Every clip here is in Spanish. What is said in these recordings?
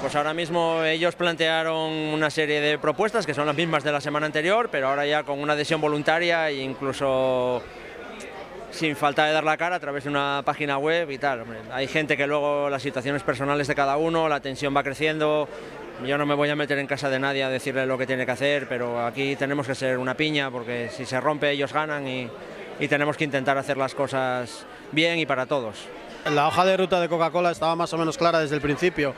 Pues ahora mismo ellos plantearon una serie de propuestas que son las mismas de la semana anterior, pero ahora ya con una adhesión voluntaria e incluso sin falta de dar la cara a través de una página web y tal. Hombre, hay gente que luego las situaciones personales de cada uno, la tensión va creciendo. Yo no me voy a meter en casa de nadie a decirle lo que tiene que hacer, pero aquí tenemos que ser una piña porque si se rompe ellos ganan y tenemos que intentar hacer las cosas bien y para todos. La hoja de ruta de Coca-Cola estaba más o menos clara desde el principio.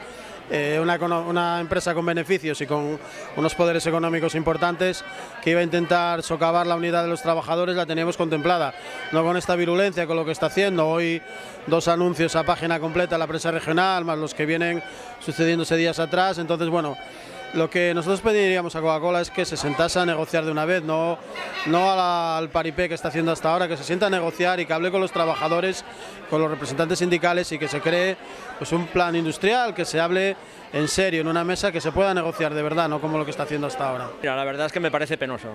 Una empresa con beneficios y con unos poderes económicos importantes que iba a intentar socavar la unidad de los trabajadores la teníamos contemplada, no con esta virulencia, con lo que está haciendo. Hoy 2 anuncios a página completa en la prensa regional, más los que vienen sucediéndose días atrás. Entonces, bueno, lo que nosotros pediríamos a Coca-Cola es que se sentase a negociar de una vez, no al paripé que está haciendo hasta ahora, que se sienta a negociar y que hable con los trabajadores, con los representantes sindicales y que se cree pues un plan industrial, que se hable en serio en una mesa, que se pueda negociar de verdad, no como lo que está haciendo hasta ahora. Mira, la verdad es que me parece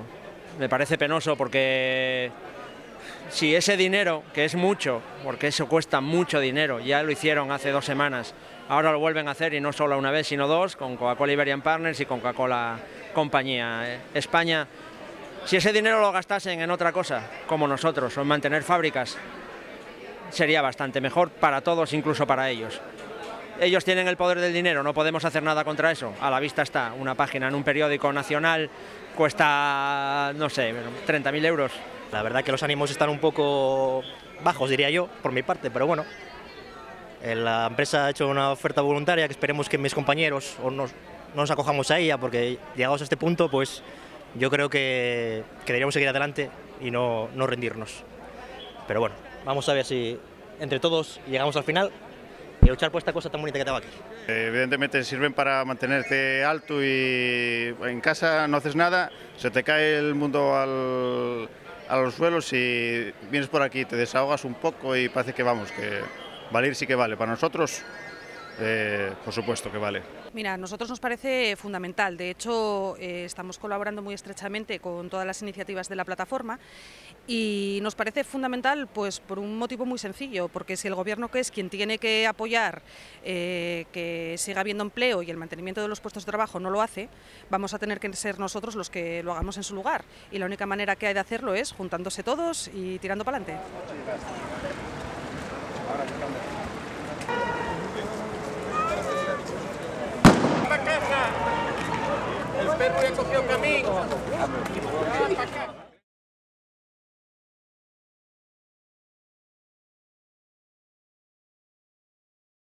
penoso porque si ese dinero, que es mucho, porque eso cuesta mucho dinero, ya lo hicieron hace 2 semanas, ahora lo vuelven a hacer y no solo una vez, sino 2, con Coca-Cola Iberian Partners y con Coca-Cola Compañía España. Si ese dinero lo gastasen en otra cosa, como nosotros, o en mantener fábricas, sería bastante mejor para todos, incluso para ellos. Ellos tienen el poder del dinero, no podemos hacer nada contra eso. A la vista está, una página en un periódico nacional cuesta, no sé, 30.000 euros. La verdad que los ánimos están un poco bajos, diría yo, por mi parte, pero bueno. La empresa ha hecho una oferta voluntaria que esperemos que mis compañeros no nos acojamos a ella, porque llegados a este punto, pues yo creo que deberíamos seguir adelante y no rendirnos. Pero bueno, vamos a ver si entre todos llegamos al final y luchar por esta cosa tan bonita que tengo aquí. Evidentemente sirven para mantenerte alto y en casa no haces nada, se te cae el mundo a los suelos y vienes por aquí, te desahogas un poco y parece que vamos, que valer sí que vale. Para nosotros, por supuesto que vale. Mira, a nosotros nos parece fundamental. De hecho, estamos colaborando muy estrechamente con todas las iniciativas de la plataforma y nos parece fundamental pues por un motivo muy sencillo, porque si el Gobierno, que es quien tiene que apoyar que siga habiendo empleo y el mantenimiento de los puestos de trabajo, no lo hace, vamos a tener que ser nosotros los que lo hagamos en su lugar. Y la única manera que hay de hacerlo es juntándose todos y tirando para adelante. El perro ya cogió camino.